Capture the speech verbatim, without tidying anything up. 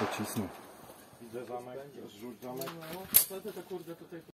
pocisnął. Widzę zamek, zrzuć zamek. No, a to kurde tutaj